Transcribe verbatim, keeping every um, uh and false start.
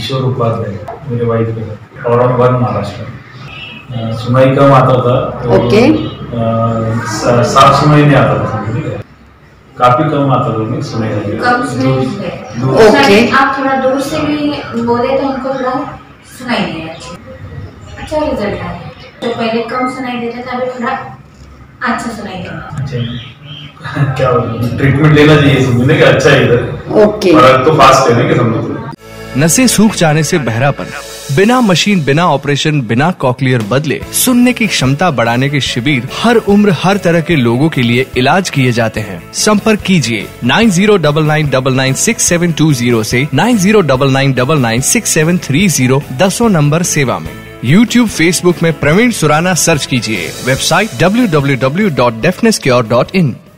किशोर उपाध्याय मेरे वाइफ के साथ, औरंगाबाद महाराष्ट्र। सुनाई कम आता था तो ओके। सात सुनाई नहीं आता था, काफी कम आता था सुनाई। कम सुनाई। ओके। आप थोड़ा दूर से भी बोले तो हमको थोड़ा सुनाई नहीं अच्छा अच्छा रिजल्ट आया। तो पहले कम सुनाई देता था, अभी थोड़ा अच्छा सुनाई देता। अच्छा क्या ट्रीटमेंट लेना चाहिए, समझने का अच्छा है इधर। ओके। फर्क तो फास्ट है ना कि समझो। नसें सूख जाने से बहरापन, बिना मशीन, बिना ऑपरेशन, बिना कॉकलियर बदले सुनने की क्षमता बढ़ाने के शिविर हर उम्र, हर तरह के लोगों के लिए इलाज किए जाते हैं। संपर्क कीजिए nine zero double nine double nine six seven two zero से nine zero double nine double nine six seven three zero दसों नंबर सेवा में। यूट्यूब, फेसबुक में प्रवीण सुराना सर्च कीजिए। Website W W W dot deafness cure dot इन।